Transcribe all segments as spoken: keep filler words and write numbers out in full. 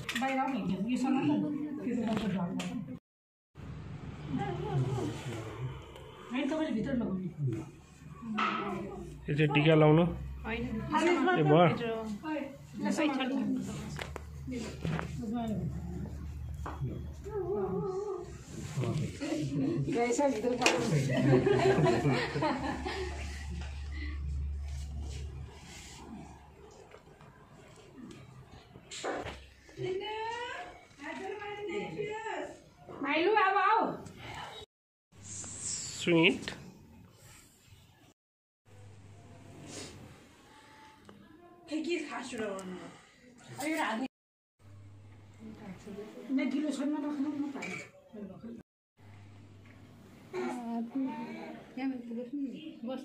बाहिर आउने यो सँग त्यो डक्टर ढल्छ हैन तपाईले भित्र लगाउनु यो चाहिँ टीका लाउनु हैन ए भयो यसै छ गएछ भित्र माइलु अब आऊ स्वीट के के खास र गर्नु अयो राधे न गिलो छैन राख्नु न पाइ यहाँ बस बस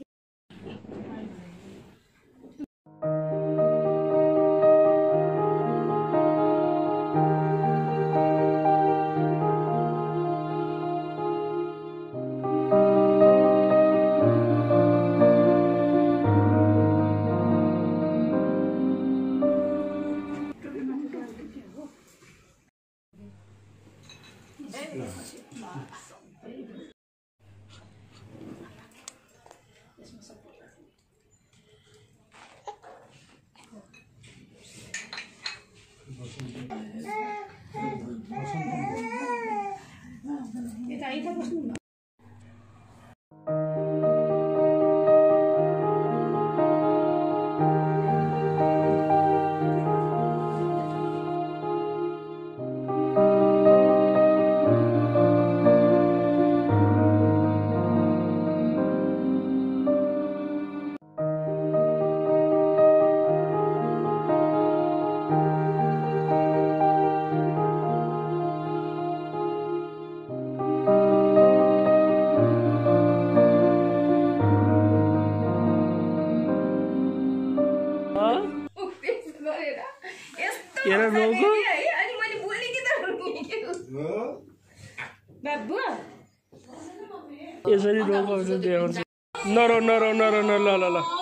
यता यता बस्नु न Era logo? Ani मैले बोले कि त बाबु यसरी रोग आउँछ देखाउँछ नरो नरो नरो न ल ल ल